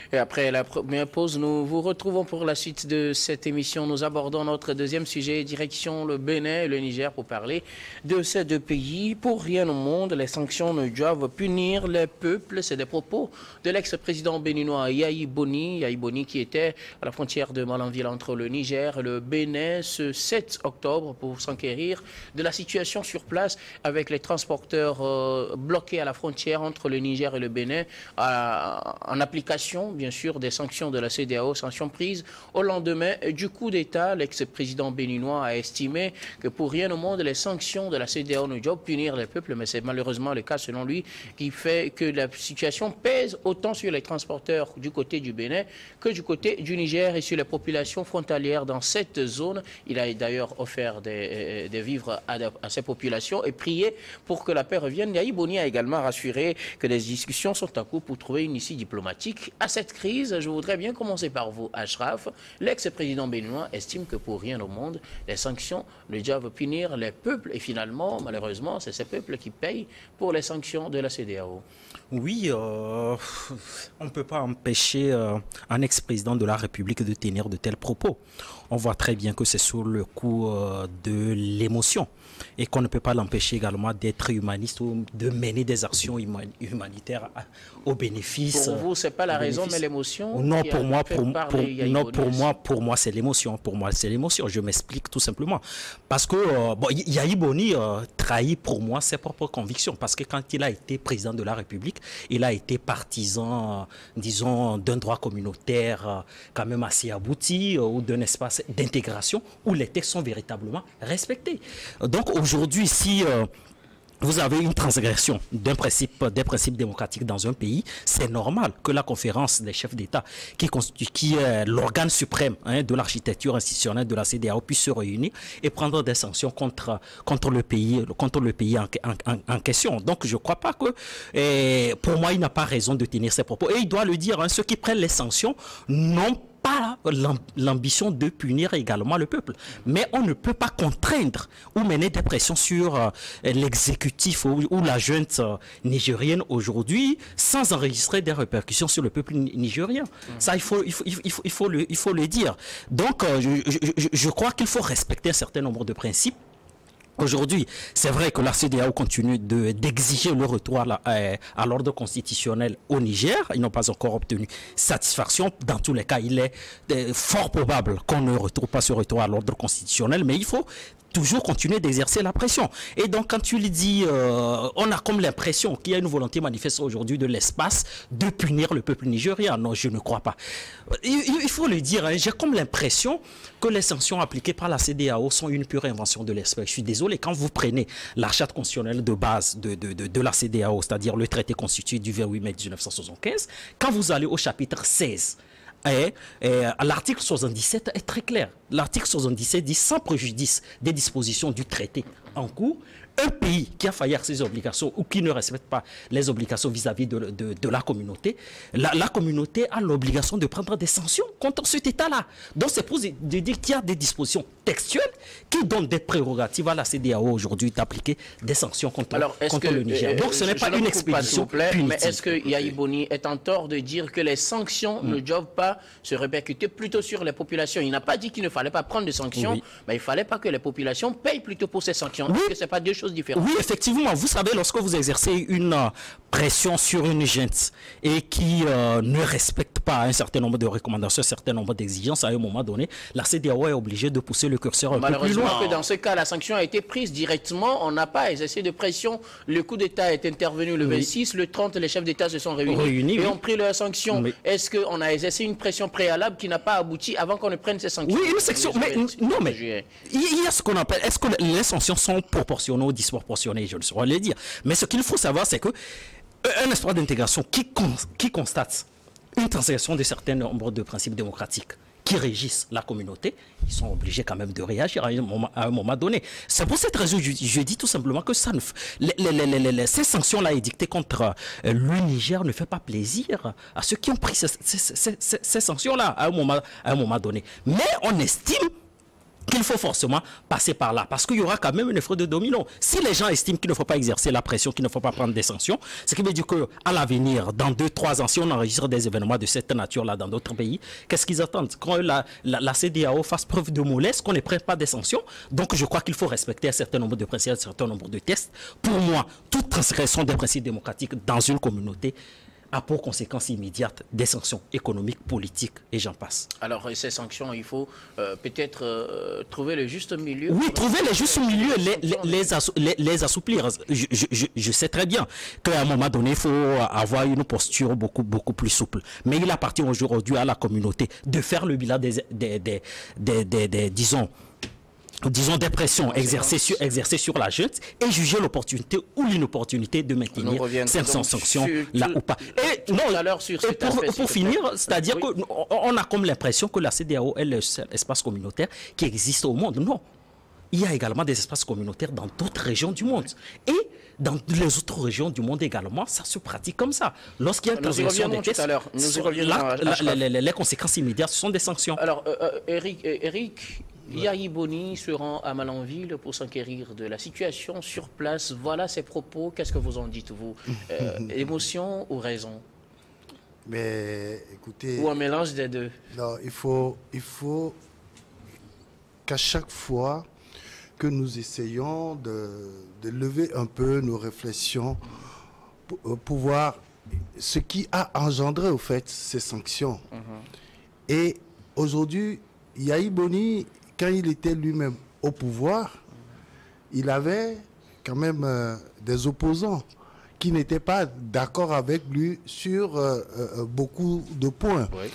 Et après la première pause, nous vous retrouvons pour la suite de cette émission. Nous abordons notre deuxième sujet, direction le Bénin et le Niger, pour parler de ces deux pays. Pour rien au monde, les sanctions ne doivent punir les peuples. C'est des propos de l'ex-président béninois Yahi Boni. Yahi Boni qui était à la frontière de Malanville entre le Niger et le Bénin ce 7 octobre pour s'enquérir de la situation sur place avec les transporteurs bloqués à la frontière entre le Niger et le Bénin en application, bien sûr, des sanctions de la CEDEAO, sanctions prises au lendemain du coup d'État. L'ex-président béninois a estimé que pour rien au monde, les sanctions de la CEDEAO ne doivent punir les peuples, mais c'est malheureusement le cas, selon lui, qui fait que la situation pèse autant sur les transporteurs du côté du Bénin que du côté du Niger et sur les populations frontalières dans cette zone. Il a d'ailleurs offert des vivres à ces populations et prié pour que la paix revienne. Yahi Boni a également rassuré que des discussions sont en cours pour trouver une issue diplomatique à cette crise. Je voudrais bien commencer par vous, Ashraf. L'ex-président béninois estime que pour rien au monde, les sanctions ne doivent punir les peuples. Et finalement, malheureusement, c'est ces peuples qui payent pour les sanctions de la CEDEAO. Oui, on ne peut pas empêcher un ex-président de la République de tenir de tels propos. On voit très bien que c'est sous le coup de l'émotion et qu'on ne peut pas l'empêcher également d'être humaniste ou de mener des actions humanitaires au bénéfice. Pour vous, ce n'est pas la raison, mais l'émotion? Non, pour moi, c'est l'émotion. Pour moi, c'est l'émotion. Je m'explique tout simplement. Parce que bon, Yahi Boni trahit pour moi ses propres convictions. Parce que quand il a été président de la République, il a été partisan, disons, d'un droit communautaire quand même assez abouti ou d'un espace d'intégration où les textes sont véritablement respectés. Donc aujourd'hui, si vous avez une transgression des principes démocratiques dans un pays, c'est normal que la conférence des chefs d'État, qui est l'organe suprême de l'architecture institutionnelle de la CEDEAO, puisse se réunir et prendre des sanctions contre le pays en question. Donc je ne crois pas que, pour moi, il n'a pas raison de tenir ses propos. Et il doit le dire, ceux qui prennent les sanctions n'ont pas l'ambition de punir également le peuple. Mais on ne peut pas contraindre ou mener des pressions sur l'exécutif ou la junte nigérienne aujourd'hui sans enregistrer des répercussions sur le peuple nigérien. Ça, il faut le dire. Donc, je crois qu'il faut respecter un certain nombre de principes. Aujourd'hui, c'est vrai que la CEDEAO continue d'exiger le retour à l'ordre constitutionnel au Niger. Ils n'ont pas encore obtenu satisfaction. Dans tous les cas, il est fort probable qu'on ne retrouve pas ce retour à l'ordre constitutionnel, mais il faut toujours continuer d'exercer la pression. Et donc, quand tu lui dis, on a comme l'impression qu'il y a une volonté manifeste aujourd'hui de l'espace de punir le peuple nigérien. Non, je ne crois pas. Il faut le dire, j'ai comme l'impression que les sanctions appliquées par la CEDEAO sont une pure invention de l'espace. Je suis désolé, quand vous prenez la charte constitutionnelle de base de la CEDEAO, c'est-à-dire le traité constitué du 28 mai 1975, quand vous allez au chapitre 16, l'article 77 est très clair. L'article 77 dit sans préjudice des dispositions du traité en cours, un pays qui a failli à ses obligations ou qui ne respecte pas les obligations vis-à-vis de la communauté, la communauté a l'obligation de prendre des sanctions contre cet État-là. Donc c'est pour dire qu'il y a des dispositions textuelles qui donnent des prérogatives à la CEDEAO aujourd'hui d'appliquer des sanctions contre le Niger. Donc ce n'est pas une expédition punitive. Mais est-ce que Yahi Boni est en tort de dire que les sanctions ne doivent pas se répercuter plutôt sur les populations? Il n'a pas dit qu'il ne fallait pas prendre de sanctions, mais il ne fallait pas que les populations payent plutôt pour ces sanctions. Est-ce que ce n'est pas deux choses différentes? Oui, effectivement. Vous savez, lorsque vous exercez une pression sur une junte et qui ne respecte pas un certain nombre de recommandations, un certain nombre d'exigences, à un moment donné, la CEDEAO est obligée de pousser le curseur un peu plus loin. Malheureusement que dans ce cas, la sanction a été prise directement. On n'a pas exercé de pression. Le coup d'État est intervenu le 26. Le 30, les chefs d'État se sont réunis et ont pris leurs sanctions. Est-ce qu'on a exercé une pression préalable qui n'a pas abouti avant qu'on ne prenne ces sanctions? Oui, une section. Mais non, mais il y a ce qu'on appelle. Est-ce que les sanctions sont proportionnelles ou disproportionnées? Je ne saurais le dire. Mais ce qu'il faut savoir, c'est que un espace d'intégration qui constate une transgression de certains nombres de principes démocratiques qui régissent la communauté, ils sont obligés quand même de réagir à un moment donné. C'est pour cette raison que je dis tout simplement que ça ces sanctions-là édictées contre le Niger ne fait pas plaisir à ceux qui ont pris ces sanctions-là à un moment donné. Mais on estime qu'il faut forcément passer par là. Parce qu'il y aura quand même un effet de domino. Si les gens estiment qu'il ne faut pas exercer la pression, qu'il ne faut pas prendre des sanctions, ce qui veut dire qu'à l'avenir, dans 2-3 ans, si on enregistre des événements de cette nature-là dans d'autres pays, qu'est-ce qu'ils attendent? Quand la CEDEAO fasse preuve de mollesse, qu'on ne prenne pas des sanctions. Donc je crois qu'il faut respecter un certain nombre de principes, un certain nombre de tests. Pour moi, toute transgression des principes démocratiques dans une communauté a pour conséquence immédiate des sanctions économiques, politiques et j'en passe. Alors ces sanctions, il faut peut-être trouver le juste milieu. Oui, trouver le juste milieu, les assouplir. Je sais très bien qu'à un moment donné, il faut avoir une posture beaucoup plus souple. Mais il appartient aujourd'hui à la communauté de faire le bilan disons des pressions exercées sur la junte et juger l'opportunité ou l'inopportunité de maintenir cette sanction là ou pas. Et non, pour finir, c'est-à-dire qu'on a comme l'impression que la CEDEAO est le seul espace communautaire qui existe au monde. Non. Il y a également des espaces communautaires dans d'autres régions du monde. Et dans les autres régions du monde également, ça se pratique comme ça. Lorsqu'il y a une transgression des tests, les conséquences immédiates sont des sanctions. Alors, Eric, Yahi Boni se rend à Malanville pour s'enquérir de la situation sur place. Voilà ses propos. Qu'est-ce que vous en dites, vous? Émotion ou raison? Mais écoutez... Ou un mélange des deux? Non, il faut qu'à chaque fois que nous essayons de lever un peu nos réflexions pour voir ce qui a engendré, au fait, ces sanctions. Et aujourd'hui, Yahi Boni, quand il était lui-même au pouvoir, il avait quand même des opposants qui n'étaient pas d'accord avec lui sur beaucoup de points. Oui.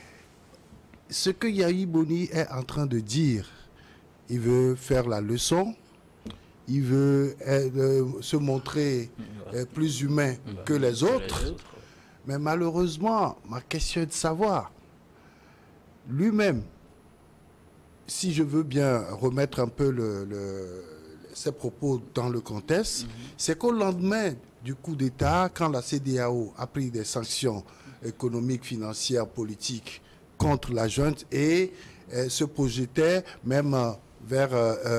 Ce que Yahi Boni est en train de dire, il veut faire la leçon, il veut se montrer plus humain que les autres, mais malheureusement, ma question est de savoir, lui-même, si je veux bien remettre un peu ses propos dans le contexte, c'est qu'au lendemain du coup d'État, quand la CEDEAO a pris des sanctions économiques, financières, politiques contre la junte et se projetait même vers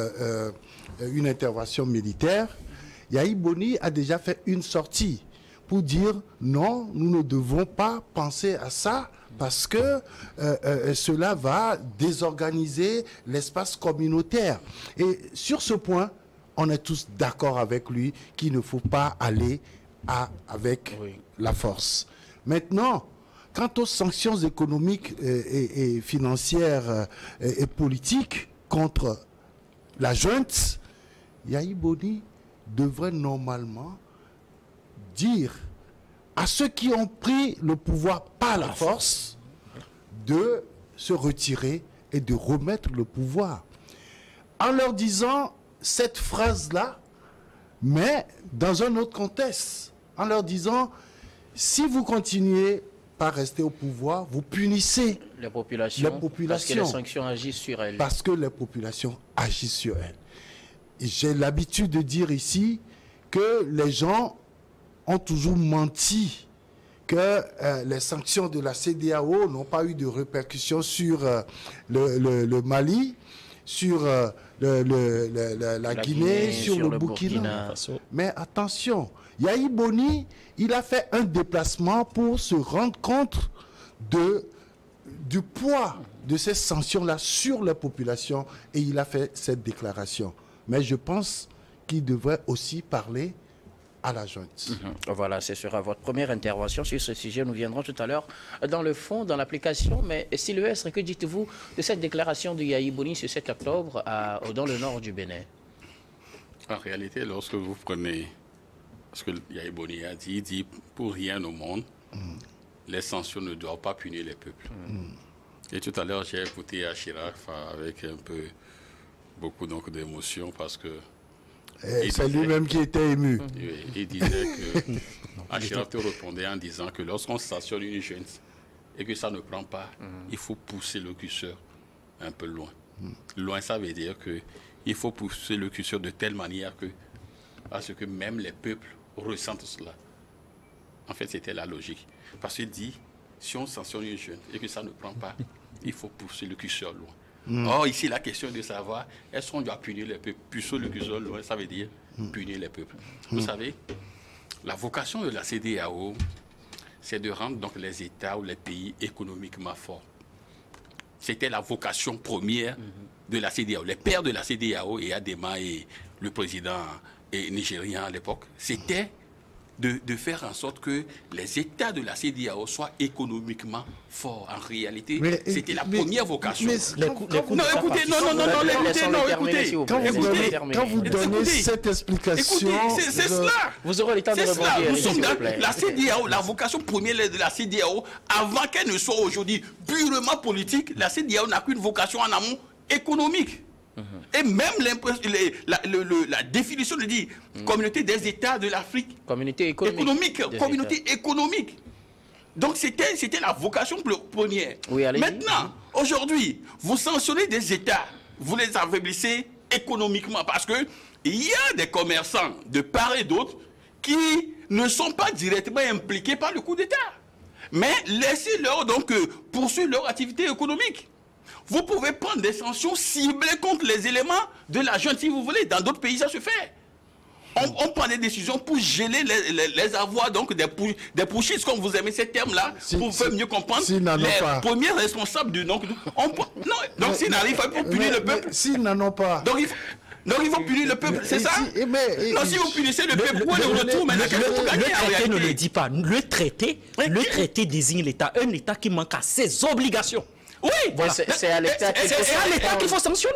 une intervention militaire, Yahi Boni a déjà fait une sortie pour dire non, nous ne devons pas penser à ça parce que cela va désorganiser l'espace communautaire. Et sur ce point, on est tous d'accord avec lui qu'il ne faut pas aller avec la force. Maintenant, quant aux sanctions économiques et financières et politiques contre la junte, Yahi Boni devrait normalement dire à ceux qui ont pris le pouvoir par la force de se retirer et de remettre le pouvoir. En leur disant cette phrase-là, mais dans un autre contexte, en leur disant, si vous continuez par rester au pouvoir, vous punissez les populations parce que les sanctions agissent sur elles. Parce que les populations agissent sur elles. J'ai l'habitude de dire ici que les gens ont toujours menti, que les sanctions de la CEDEAO n'ont pas eu de répercussions sur le Mali, sur la Guinée, sur le Burkina. Mais attention, Yahi Boni, il a fait un déplacement pour se rendre compte du poids de ces sanctions-là sur la population et il a fait cette déclaration. Mais je pense qu'il devrait aussi parler à la junte. Voilà, ce sera votre première intervention sur ce sujet. Nous viendrons tout à l'heure dans le fond, dans l'application. Mais Sylvestre, que dites-vous de cette déclaration de Yahi Boni ce 7 octobre dans le nord du Bénin? En réalité, lorsque vous prenez ce que Yahi Boni a dit, il dit pour rien au monde, les sanctions ne doivent pas punir les peuples. Et tout à l'heure, j'ai écouté Chirac avec beaucoup d'émotion parce que c'est lui-même qui était ému. Il disait que Chirac te répondait en disant que lorsqu'on sanctionne une jeune et que ça ne prend pas, il faut pousser le curseur un peu loin. Loin, ça veut dire qu'il faut pousser le curseur de telle manière à ce que même les peuples ressentent cela. En fait, c'était la logique. Parce qu'il dit, si on sanctionne une jeune et que ça ne prend pas, il faut pousser le curseur loin. Or, ici, la question est de savoir, est-ce qu'on doit punir les peuples? Puisque le curseur, ça veut dire punir les peuples. Vous savez, la vocation de la CEDEAO, c'est de rendre donc les États ou les pays économiquement forts. C'était la vocation première de la CEDEAO. Les pères de la CEDEAO, et Adema et le président nigérien à l'époque, c'était de faire en sorte que les États de la CEDEAO soient économiquement forts. En réalité, c'était la première vocation. Quand vous donnez cette explication... Écoutez, c'est cela. Vous aurez le temps de rebondir, s'il vous plaît. La CEDEAO, la vocation première de la CEDEAO, avant qu'elle ne soit aujourd'hui purement politique, la CEDEAO n'a qu'une vocation en amont économique. Et même la définition de dire communauté des États de l'Afrique. Communauté économique. Communauté économique. Donc c'était la vocation première. Oui, maintenant, aujourd'hui, vous sanctionnez des États, vous les affaiblissez économiquement parce que il y a des commerçants de part et d'autre qui ne sont pas directement impliqués par le coup d'État. Mais laissez-leur donc poursuivre leur activité économique. Vous pouvez prendre des sanctions ciblées contre les éléments de la junte si vous voulez. Dans d'autres pays, ça se fait. On prend des décisions pour geler les avoirs, donc des pushistes, comme vous aimez ces termes-là, pour faire mieux comprendre les premiers responsables du... Donc s'ils n'arrivent pas pour punir le peuple... S'ils n'en ont pas... Donc il faut punir le peuple, c'est ça? Non, si vous punissez le peuple, où est le retour? Mais qu'est-ce que vous gagnez en réalité? Le traité ne le dit pas. Le traité désigne l'État, un État qui manque à ses obligations. Oui, voilà. C'est à l'État qu'il faut sanctionner.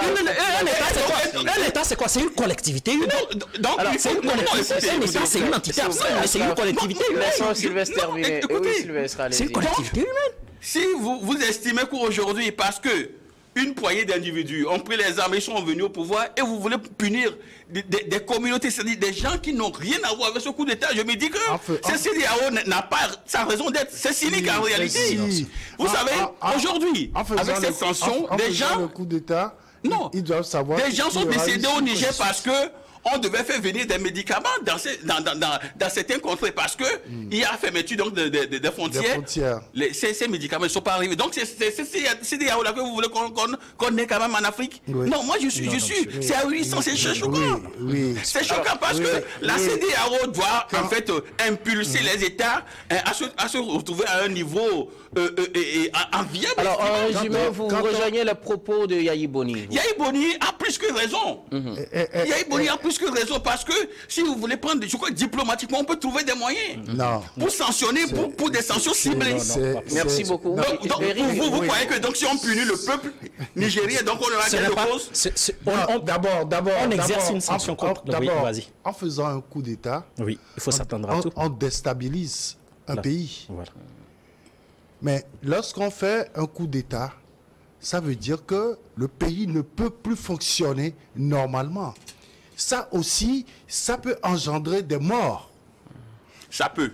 Un État, c'est quoi? C'est une collectivité humaine. C'est un État, c'est une entité absente, mais c'est une collectivité humaine. Laissons Sylvestre terminer. Oui, Sylvestre, allez-y. C'est une collectivité humaine. Si vous estimez qu'aujourd'hui, parce que une poignée d'individus ont pris les armes et sont venus au pouvoir et vous voulez punir des communautés, c'est-à-dire des gens qui n'ont rien à voir avec ce coup d'État, je me dis que cette CEDEAO n'a pas sa raison d'être. C'est cynique en réalité. Vous savez, aujourd'hui, avec cette sanction, des gens... le coup d'État, ils doivent savoir... Des gens sont décédés au Niger parce que on devait faire venir des médicaments dans certains contrées parce que il y a fermeture donc des frontières. Ces médicaments ne sont pas arrivés. Donc c'est des là que vous voulez qu'on ait quand même en Afrique. Non, moi je suis c'est ahurissant, c'est choquant. C'est choquant parce que la CEDEAO doit en fait impulser les États à se retrouver à un niveau enviable. Alors en résumé, vous rejoignez le propos de Yayi Boni. Yayi Boni a plus que raison. Yayi Boni a plus que raison parce que si vous voulez prendre des choses diplomatiquement, on peut trouver des moyens pour sanctionner, pour des sanctions ciblées. Merci beaucoup. Donc vous croyez que donc si on punit le peuple nigérien, donc on aura quelque chose? D'abord, on exerce une sanction contre. Vas-y. En faisant un coup d'État, il faut s'attendre à tout. On déstabilise un pays. Voilà. Mais lorsqu'on fait un coup d'État, ça veut dire que le pays ne peut plus fonctionner normalement. Ça aussi, ça peut engendrer des morts. Ça peut.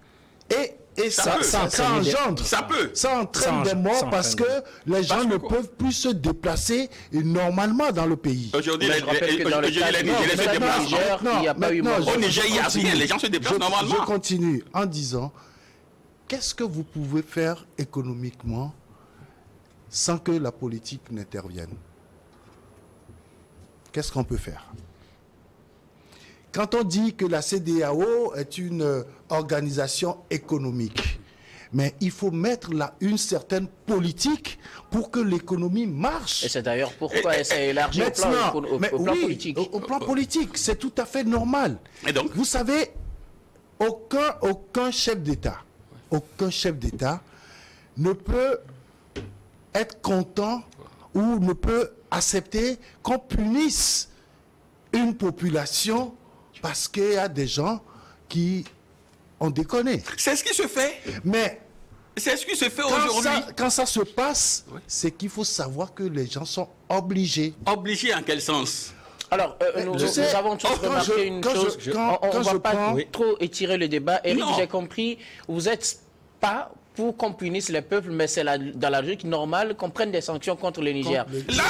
Et ça engendre. Ça entraîne des morts parce que les gens ne peuvent plus se déplacer normalement dans le pays. Aujourd'hui, je rappelle que dans le Niger se déplacent. Il n'y a pas eu mort. Au Niger, il y a rien. Les gens se déplacent normalement. Je continue en disant, qu'est-ce que vous pouvez faire économiquement sans que la politique n'intervienne? Qu'est-ce qu'on peut faire? Quand on dit que la CEDEAO est une organisation économique, mais il faut mettre là une certaine politique pour que l'économie marche. Et c'est d'ailleurs pourquoi elle s'est élargie au plan politique. Au plan politique, c'est tout à fait normal. Et donc, vous savez, aucun chef d'État ne peut être content ou ne peut accepter qu'on punisse une population parce qu'il y a des gens qui ont déconné. C'est ce qui se fait. Mais c'est ce qui se fait aujourd'hui. Quand ça se passe, c'est qu'il faut savoir que les gens sont obligés. Obligés en quel sens? Alors, nous avons tous remarqué une chose. On ne va pas trop étirer le débat. Eric, j'ai compris, vous n'êtes pas pour qu'on punisse les peuples, mais c'est dans la logique normale qu'on prenne des sanctions contre le Niger.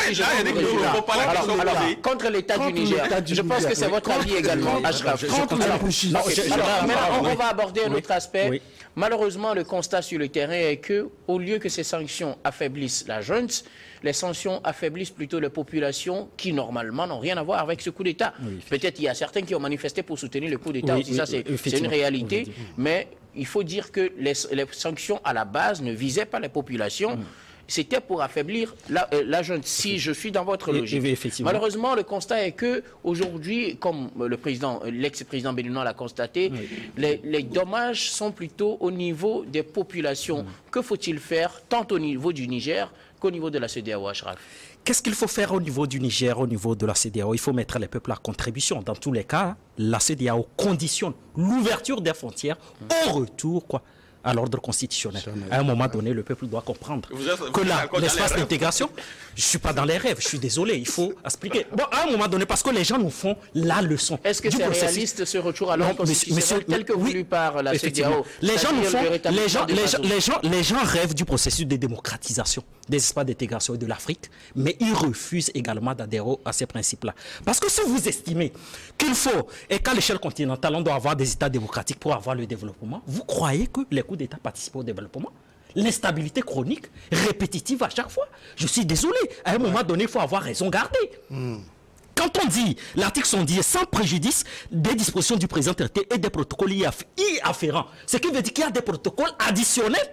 Contre l'État du Niger. Je pense que c'est votre avis également, Ashraf. Maintenant, on va aborder un autre aspect. Malheureusement, le constat sur le terrain est que, au lieu que ces sanctions affaiblissent la junte, les sanctions affaiblissent plutôt les populations qui, normalement, n'ont rien à voir avec ce coup d'État. Oui, peut-être il y a certains qui ont manifesté pour soutenir le coup d'État aussi, ça c'est une réalité, mais il faut dire que les sanctions à la base ne visaient pas les populations. C'était pour affaiblir la junte, si je suis dans votre logique. Malheureusement, le constat est que aujourd'hui, comme l'ex-président béninois l'a constaté, les dommages sont plutôt au niveau des populations. Que faut-il faire, tant au niveau du Niger qu'au niveau de la CEDEAO, Achraf? Qu'est-ce qu'il faut faire au niveau du Niger, au niveau de la CEDEAO? Il faut mettre les peuples à contribution. Dans tous les cas, la CEDEAO conditionne l'ouverture des frontières au retour, à l'ordre constitutionnel. À un moment donné, le peuple doit comprendre que l'espace d'intégration, je ne suis pas dans les rêves, je suis désolé, il faut expliquer. Bon, à un moment donné, parce que les gens nous font la leçon. Est-ce que c'est réaliste ce retour à l'ordre constitutionnel tel que voulu par la CEDEAO? Les gens rêvent du processus de démocratisation des espaces d'intégration de l'Afrique, mais ils refusent également d'adhérer à ces principes-là. Parce que si vous estimez qu'il faut, et qu'à l'échelle continentale, on doit avoir des États démocratiques pour avoir le développement, vous croyez que les coups d'État participent au développement? L'instabilité chronique, répétitive à chaque fois. Je suis désolé, à un moment donné, il faut avoir raison gardée. Quand on dit, l'article 110, sans préjudice des dispositions du présent traité et des protocoles y afférents, ce qui veut dire qu'il y a des protocoles additionnels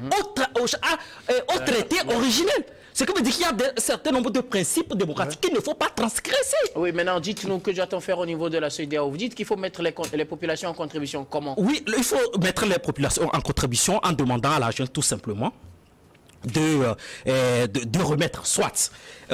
au traité originel. Ce qui veut dire qu'il y a un certain nombre de principes démocratiques qu'il ne faut pas transgresser. Oui, maintenant, dites-nous que doit-on faire au niveau de la CEDEAO. Vous dites qu'il faut mettre les populations en contribution. Comment? Oui, il faut mettre les populations en contribution en demandant à la junte tout simplement de remettre soit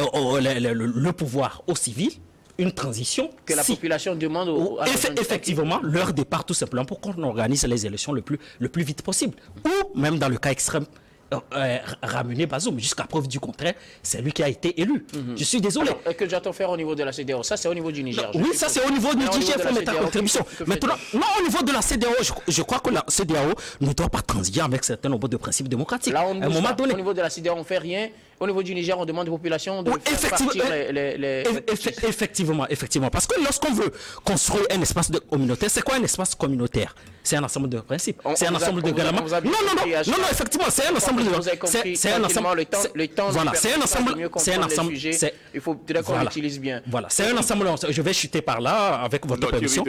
le pouvoir aux civils, une transition. Que la population demande effectivement, leur départ tout simplement pour qu'on organise les élections le plus vite possible. Ou même dans le cas extrême, ramener Bazoum. Jusqu'à preuve du contraire, c'est lui qui a été élu. Je suis désolé. Alors, que doit-on faire au niveau de la CEDEAO? Ça, c'est au niveau du Niger. Oui, ça, c'est au niveau du Niger. Il faut mettre en contribution. Maintenant, non, au niveau de la CEDEAO, je crois que la CEDEAO ne doit pas transiger avec un certain nombre de principes démocratiques. Là, à un moment donné, au niveau de la CEDEAO, on ne fait rien. Au niveau du Niger, on demande aux populations de faire partir effectivement. Parce que lorsqu'on veut construire un espace communautaire, c'est quoi un espace communautaire? C'est un ensemble de principes. C'est un ensemble de règlements. Non, effectivement, c'est un ensemble de... C'est un ensemble... Le temps... Voilà, c'est un ensemble... Il faut qu'on l'utilise bien. Voilà, c'est un ensemble... Je vais chuter par là, avec votre permission.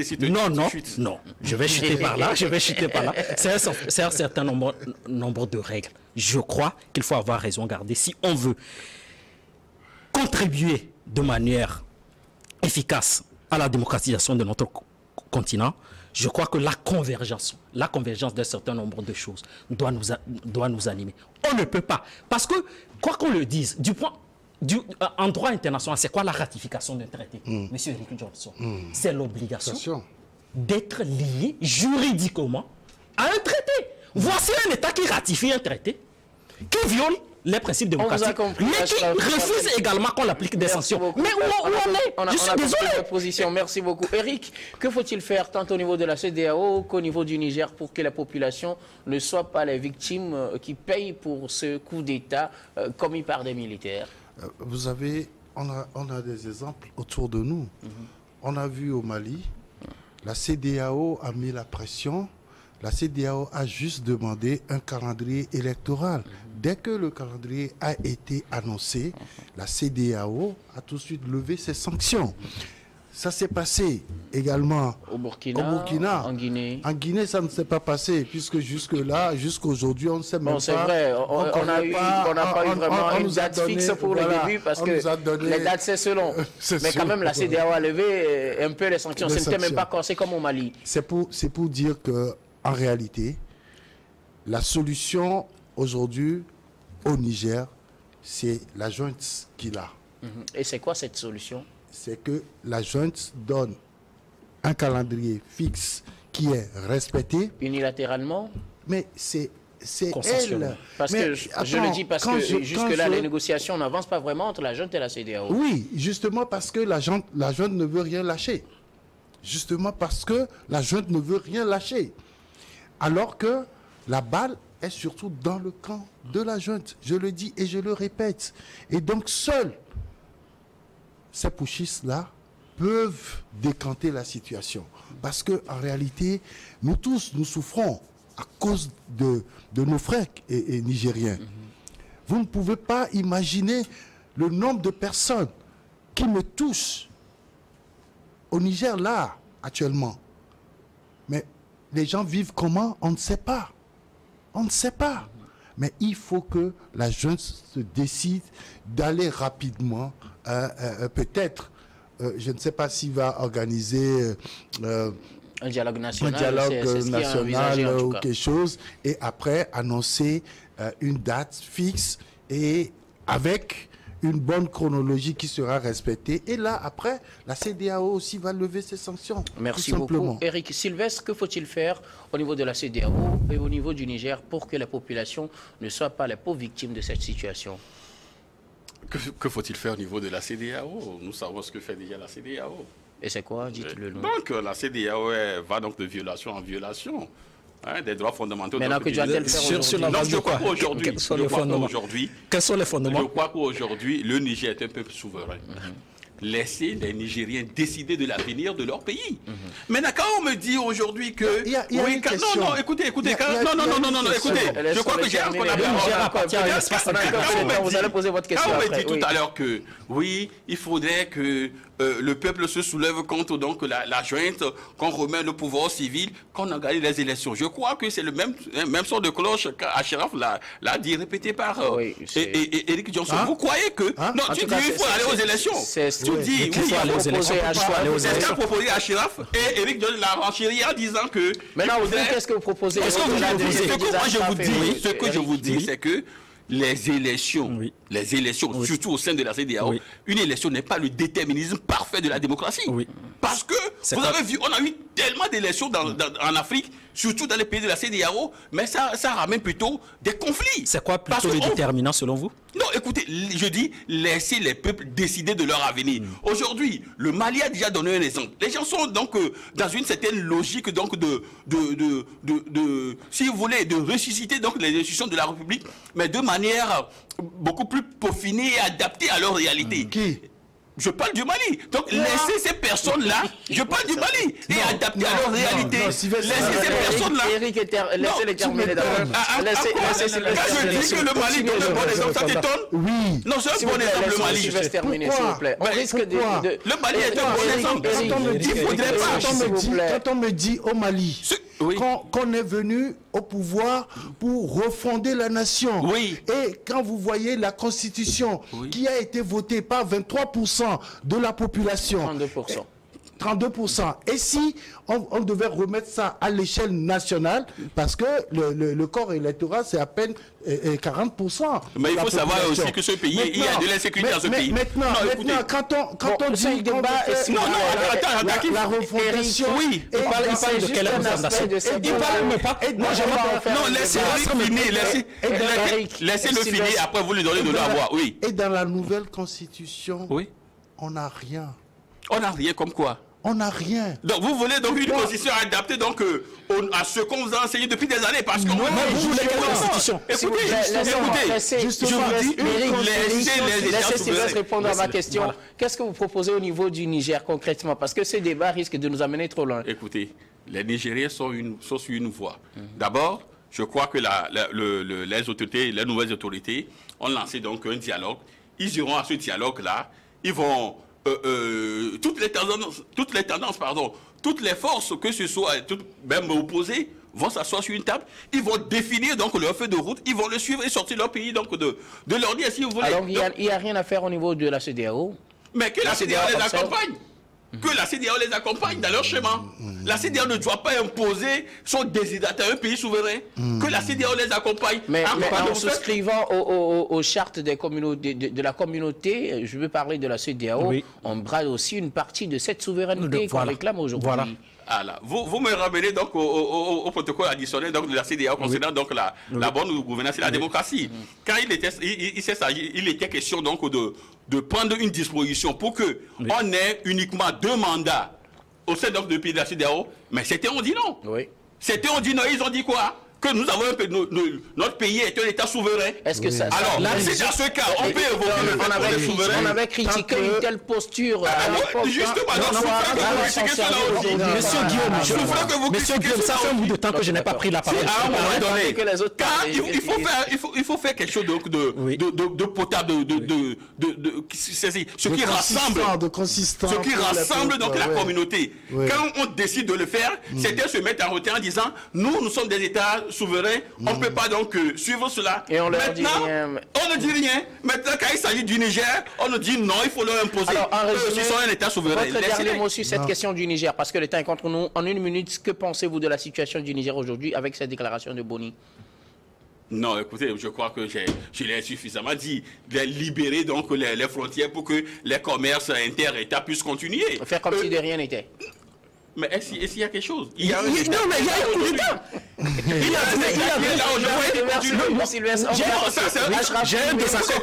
Non, je vais chuter par là, C'est un certain nombre de règles. Je crois qu'il faut avoir raison gardée si on veut contribuer de manière efficace à la démocratisation de notre continent. Je crois que la convergence d'un certain nombre de choses doit nous animer. On ne peut pas, parce que, quoi qu'on le dise, en droit international, c'est quoi la ratification d'un traité? Monsieur Eric Johnson, c'est l'obligation d'être lié juridiquement à un traité. Voici un État qui ratifie un traité, qui viole les principes démocratiques, mais qui refuse également qu'on applique des sanctions. Mais où on est? Je suis désolé. Position. Merci beaucoup. Eric, que faut-il faire tant au niveau de la CEDEAO qu'au niveau du Niger pour que la population ne soit pas les victimes qui payent pour ce coup d'État commis par des militaires? Vous savez, on a des exemples autour de nous. On a vu au Mali, la CEDEAO a mis la pression. La CEDEAO a juste demandé un calendrier électoral. Dès que le calendrier a été annoncé, la CEDEAO a tout de suite levé ses sanctions. Ça s'est passé également au Burkina, en Guinée. En Guinée, ça ne s'est pas passé, puisque jusque-là, jusqu'aujourd'hui, on ne sait même pas. C'est vrai, on n'a pas eu vraiment une date fixe pour le début, parce que les dates, c'est selon. Mais quand même, la CEDEAO a levé un peu les sanctions. Ce n'était même pas corsé comme au Mali. C'est pour dire qu'en réalité, la solution aujourd'hui au Niger, c'est la junte qui l'a. Et c'est quoi cette solution? C'est que la junte donne un calendrier fixe qui est respecté. Unilatéralement? Mais c'est elle. Parce que je le dis parce que jusque-là, les négociations n'avancent pas vraiment entre la junte et la CEDEAO. Oui, justement parce que la junte ne veut rien lâcher. Justement parce que la junte ne veut rien lâcher. Alors que la balle est surtout dans le camp de la junte. Je le dis et je le répète. Et donc seuls ces putschistes-là peuvent décanter la situation. Parce qu'en réalité, nous tous, nous souffrons à cause de nos frères et nigériens. Vous ne pouvez pas imaginer le nombre de personnes qui me touchent au Niger, là, actuellement. Mais les gens vivent comment? On ne sait pas. On ne sait pas. Mais il faut que la junte se décide d'aller rapidement, peut-être, je ne sais pas s'il va organiser un dialogue national, ou quelque chose, et après annoncer une date fixe et avec une bonne chronologie qui sera respectée. Et là, après, la CEDEAO aussi va lever ses sanctions. Merci beaucoup. Eric Sylvestre, que faut-il faire au niveau de la CEDEAO et au niveau du Niger pour que la population ne soit pas les pauvres victimes de cette situation? Que faut-il faire au niveau de la CEDEAO? Nous savons ce que fait déjà la CEDEAO. Et c'est quoi? Dites-le nous. Donc, la CEDEAO va donc de violation en violation. Des droits fondamentaux. Maintenant que doit-elle faire aujourd'hui? Je crois qu'aujourd'hui, quels sont les fondements? Je crois qu'aujourd'hui, le Niger est un peuple souverain. Laisser les Nigériens décider de l'avenir de leur pays. Maintenant, quand on me dit aujourd'hui que... Non, écoutez, écoutez, je crois que j'ai un qu'on a... Vous allez poser votre question après. Quand on me dit tout à l'heure que, oui, il faudrait que le peuple se soulève contre donc la junte, qu'on remet le pouvoir civil, qu'on a gagné les élections. Je crois que c'est le même sort de cloche qu'Achraf l'a dit, répété par Eric Johnson. Vous croyez que... Non, tu dis il faut aller aux élections. Tu dis, oui, il faut aller aux élections. C'est ce qu'a proposé Achraf et Eric Johnson l'a renchéri en disant que... Maintenant, qu'est-ce que vous proposez? Ce que je vous dis, c'est que les élections, surtout au sein de la CEDEAO, une élection n'est pas le déterminisme parfait de la démocratie. Parce que, vous avez vu, on a eu tellement d'élections en Afrique, surtout dans les pays de la CEDEAO, mais ça ramène plutôt des conflits. C'est quoi plutôt le déterminant selon vous? Non, écoutez, je dis, laissez les peuples décider de leur avenir. Aujourd'hui, le Mali a déjà donné un exemple. Les gens sont donc dans une certaine logique donc si vous voulez, de ressusciter donc les institutions de la République, mais de manière beaucoup plus peaufinée et adaptée à leur réalité. Je parle du Mali. Donc, laissez ces personnes-là, je parle du Mali, et adapter à leur réalité. Laissez ces personnes-là. Eric, laissez-les terminer d'abord. Quand je dis que le Mali donne un bon exemple, ça t'étonne? Oui. Non, c'est un bon exemple, le Mali. Je vais terminer, s'il vous plaît. Le Mali est un bon exemple. Quand on me dit au Mali qu'on est venu au pouvoir pour refonder la nation, et quand vous voyez la constitution qui a été votée par 23% de la population, 32%. Et si on devait remettre ça à l'échelle nationale, parce que le corps électoral, c'est à peine 40%. Mais il faut savoir aussi que ce pays, il y a de l'insécurité dans ce pays. Maintenant, quand on dit la refondation... Oui, il parle de quelle refondation? Il parle pas... Non, laissez-le finir. Laissez-le finir, après vous lui donnez de l'avoir. Oui. Et dans la nouvelle constitution, on n'a rien. On n'a rien comme quoi? On n'a rien. Donc vous voulez donc une constitution adaptée donc à ce qu'on vous a enseigné depuis des années, parce que vous voulez quelle constitution? Écoutez, je vous dis, laissez Sylvestre répondre à ma question. Qu'est-ce que vous proposez au niveau du Niger concrètement? Parce que ces débats risquent de nous amener trop loin. Écoutez, les Nigériens sont sur une voie. D'abord, je crois que les nouvelles autorités ont lancé donc un dialogue. Ils iront à ce dialogue-là. Ils vont... toutes les tendances, toutes les forces, que ce soit même opposées, vont s'asseoir sur une table, ils vont définir donc leur feu de route, ils vont le suivre et sortir leur pays donc de leur dire, si vous voulez. Alors il n'y a rien à faire au niveau de la CEDEAO? Mais que la CEDEAO les accompagne. Que la CEDEAO les accompagne dans leur chemin. La CEDEAO ne doit pas imposer son désir à un pays souverain. Que la CEDEAO les accompagne. Mais en souscrivant aux chartes de la communauté, je veux parler de la CEDEAO, on brade aussi une partie de cette souveraineté qu'on réclame aujourd'hui. Vous me ramenez donc au protocole additionnel donc, de la CEDEAO concernant donc la bonne gouvernance et la démocratie. Quand il était question donc de prendre une disposition pour que on ait uniquement 2 mandats au sein donc du pays de la CEDEAO, mais c'était on dit non. C'était on dit non, ils ont dit quoi? que nous avons notre pays est un État souverain. Est-ce que ça... Alors, là, c'est dans ce cas, on peut évoquer on avait critiqué une telle posture. Justement, Monsieur Guillaume, ça fait un bout de temps que je n'ai pas pris la parole. Il faut faire quelque chose de potable, ce qui rassemble donc la communauté. Quand on décide de le faire, certains se mettent en retrait en disant nous sommes des États souverains, on ne peut pas donc suivre cela. Et on leur dit rien. On ne dit rien. Maintenant, quand il s'agit du Niger, on nous dit non, il faut leur imposer. Alors, en résumé, ils sont un État souverain. Votre dernier mot sur cette question du Niger, parce que le temps est contre nous. En une minute, que pensez-vous de la situation du Niger aujourd'hui avec cette déclaration de Boni? Non, écoutez, je crois que je l'ai suffisamment dit. Libérer donc les frontières pour que les commerces inter-États puissent continuer. Faire comme si de rien n'était. Mais est-ce qu'il y a quelque chose? Non, mais il y a un coup d'État. J'ai un désaccord.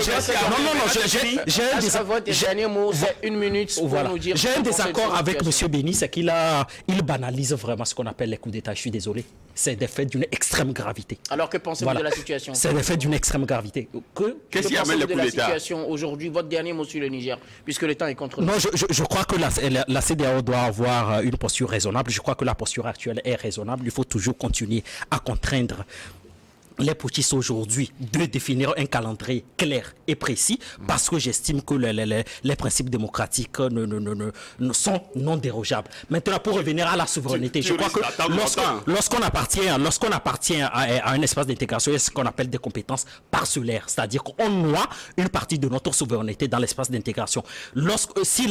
Votre dernier mot, c'est une minute pour nous dire. J'ai un désaccord avec M. Béni, c'est qu'il banalise vraiment ce qu'on appelle les coups d'État. Je suis désolé. C'est des faits d'une extrême gravité. Alors que pensez-vous de la situation? C'est des faits d'une extrême gravité. Qu'est-ce qui amène les coups d'État? La situation aujourd'hui, votre dernier mot sur le Niger, puisque le temps est contre nous. Non, je crois que la CEDEAO doit avoir une posture raisonnable. Je crois que la posture actuelle est raisonnable. Il faut toujours continuer à contraindre les putschistes aujourd'hui de définir un calendrier clair et précis, parce que j'estime que les principes démocratiques sont non dérogeables. Maintenant, pour revenir à la souveraineté, je crois que lorsqu'on appartient à un espace d'intégration, il y a ce qu'on appelle des compétences parcellaires, c'est-à-dire qu'on noie une partie de notre souveraineté dans l'espace d'intégration. Si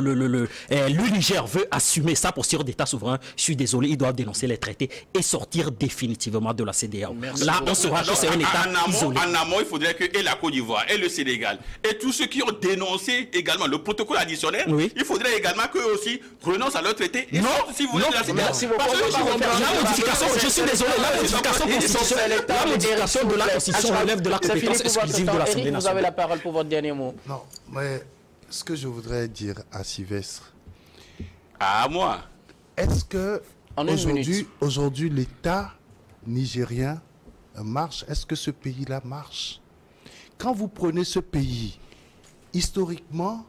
le Niger veut assumer sa posture d'État souverain, je suis désolé, il doit dénoncer les traités et sortir définitivement de la CEDEAO. Là, on saura que c'est un État isolé. En amont, il faudrait que et la Côte d'Ivoire et le Sénégal et tous ceux qui ont dénoncé également le protocole additionnel, il faudrait également qu'eux aussi renoncent à leur traité. Et non, si vous voulez de la merci beaucoup. La modification, je suis désolé, la modification de la Constitution relève de la compétence exclusive de l'Assemblée nationale. Vous avez la parole pour votre dernier mot. Non, mais ce que je voudrais dire à Sylvestre. À moi. Est-ce que aujourd'hui l'État nigérien marche? Est-ce que ce pays-là marche? Quand vous prenez ce pays, historiquement,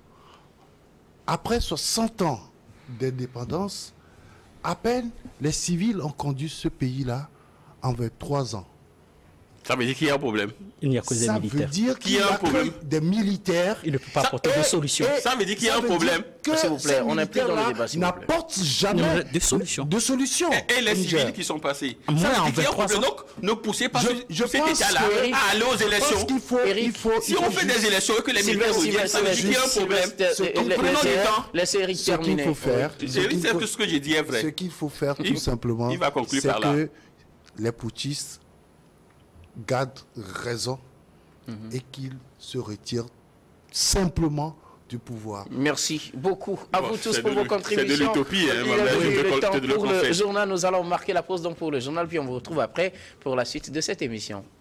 après 60 ans d'indépendance, à peine les civils ont conduit ce pays-là en 23 ans. Ça veut dire qu'il y a un problème. Il n'y a que des militaires. Ça veut dire qu'il y a que des militaires. Il ne peut pas apporter de solution. Ça veut dire qu'il y a un problème. S'il vous plaît, on est plus dans le débat. N'apportent jamais de solution. Et les civils qui sont passés. Ça veut dire qu'il y a un problème. Donc, ne poussez pas cet État-là à aller aux élections. Si on fait des élections et que les militaires reviennent, ça veut dire qu'il y a un problème. Donc, prenons du temps. Laissez Eric terminer. C'est que ce que j'ai dit est vrai. Ce qu'il faut faire, tout simplement, c'est que les putschistes gardent raison et qu'ils se retirent simplement du pouvoir. Merci beaucoup à vous tous pour vos contributions. C'est de l'utopie. Pour le journal, nous allons marquer la pause donc pour le journal, puis on vous retrouve après pour la suite de cette émission.